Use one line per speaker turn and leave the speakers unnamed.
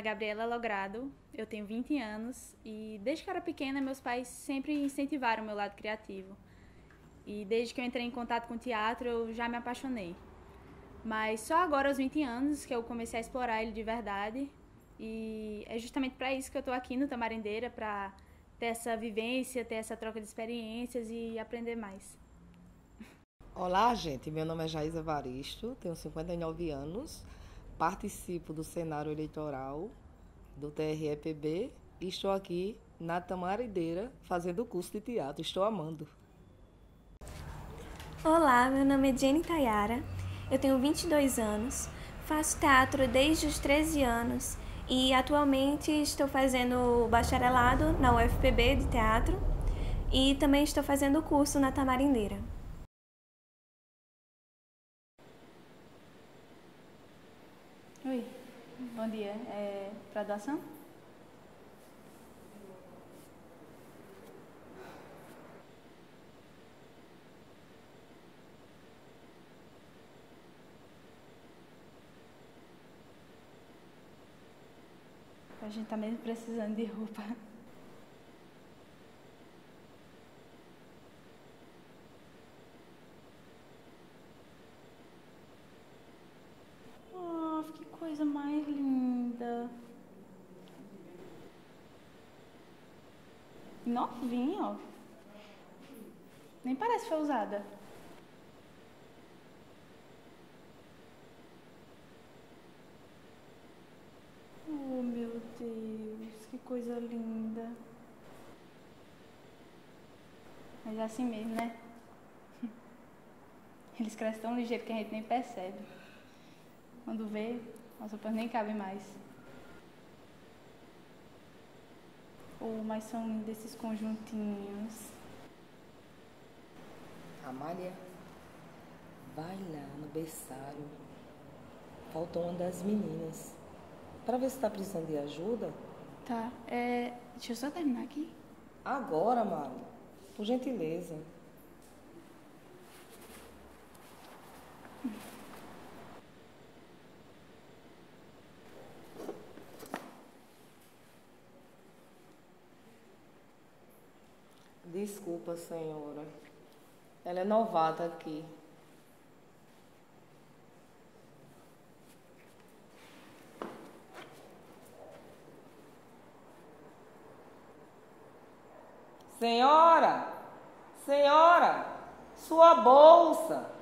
Gabriela Logrado, eu tenho 20 anos e desde que eu era pequena meus pais sempre incentivaram o meu lado criativo. E desde que eu entrei em contato com o teatro eu já me apaixonei. Mas só agora aos 20 anos que eu comecei a explorar ele de verdade e é justamente para isso que eu estou aqui no Tamarindeira, para ter essa vivência, ter essa troca de experiências e aprender mais.
Olá, gente. Meu nome é Jaisa Evaristo, tenho 59 anos, participo do cenário eleitoral do TREPB e estou aqui na Tamarideira fazendo o curso de teatro. Estou amando.
Olá, meu nome é Jenny Tayara, eu tenho 22 anos, faço teatro desde os 13 anos e atualmente estou fazendo bacharelado na UFPB de teatro e também estou fazendo o curso na Tamarindeira.
Oi, bom dia. Para doação? A gente tá mesmo precisando de roupa. Oh, que coisa mais linda. Novinha, ó. Nem parece que foi usada. Oh, meu Deus, que coisa linda. Mas é assim mesmo, né? Eles crescem tão ligeiro que a gente nem percebe. Quando vê, as roupas nem cabem mais. Oh, mas são lindos esses conjuntinhos.
Amália, vai lá no berçário. Faltou uma das meninas. Para ver se está precisando de ajuda.
Tá, deixa eu só terminar aqui.
Agora, Mário, por gentileza. Desculpa, senhora. Ela é novata aqui. Senhora! Senhora! Sua bolsa!